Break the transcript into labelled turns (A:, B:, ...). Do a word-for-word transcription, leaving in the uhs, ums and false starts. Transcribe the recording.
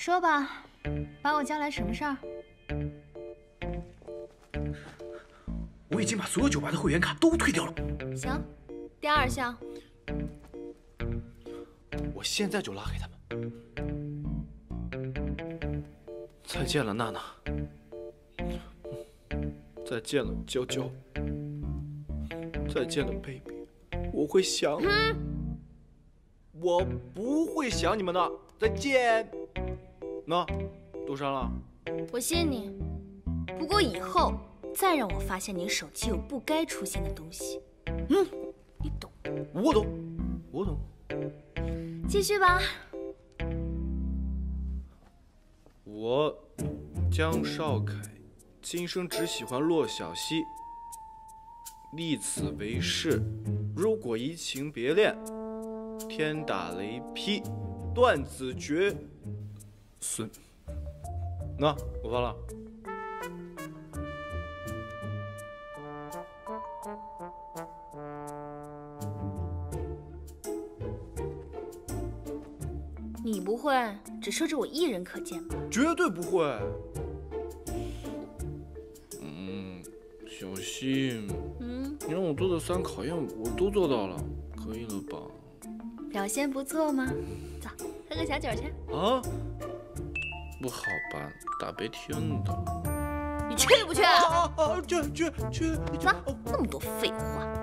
A: 说吧，把我叫来什么事儿？
B: 我已经把所有酒吧的会员卡都退掉了。
A: 行，第二项，
B: 我现在就拉黑他们。再见了，娜娜。再见了，娇娇。再见了 ，baby。我会想。嗯、我不会想你们的。再见。那，多删了。
A: 我信你。不过以后再让我发现你手机有不该出现的东西，嗯，你懂？
B: 我懂，我懂。
A: 继续吧。
B: 我，江少凯，今生只喜欢骆小西。立此为誓，如果移情别恋，天打雷劈，断子绝孙。那我发了。
A: 你不会只设置我一人可见吧？
B: 绝对不会。嗯，小西，嗯，你让我做的三考验我都做到了，可以了吧？
A: 表现不错吗？走，喝个小酒去。
B: 啊？不好吧？大白天的。
A: 你去不去？啊
B: 啊啊！去去去！
A: 走，那么多废话。